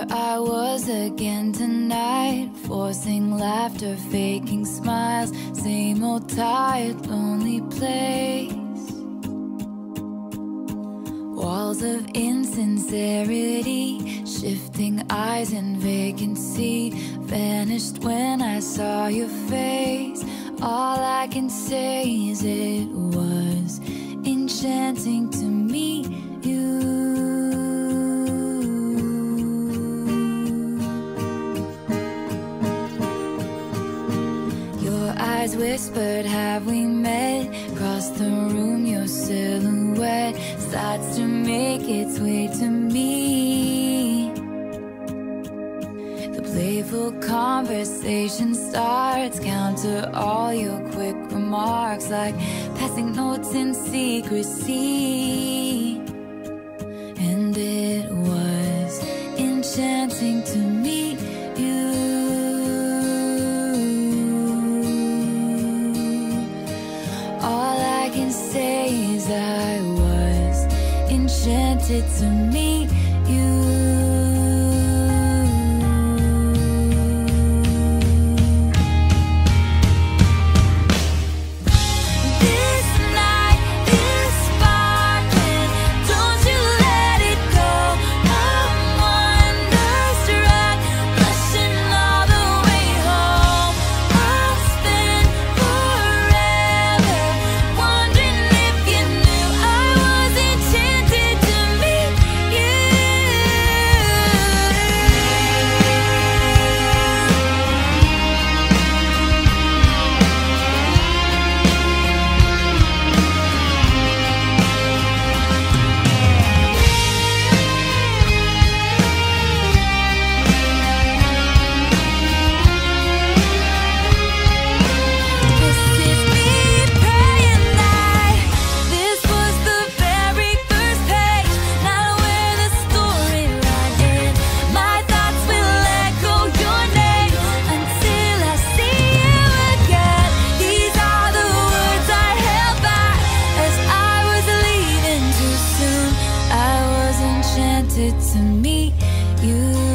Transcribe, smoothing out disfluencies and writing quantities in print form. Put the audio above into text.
Here I was again tonight, forcing laughter, faking smiles. Same old tired, lonely place. Walls of insincerity, shifting eyes and vacancy. Vanished when I saw your face. All I can say is it was enchanting to meet you. Your eyes whispered, have we met? Across the room, your silhouette starts to make its way to me. The playful conversation starts, counter all your quick remarks, like passing notes in secrecy. And it was enchanting to meet you. All I can say is I was enchanted to meet you. To meet you.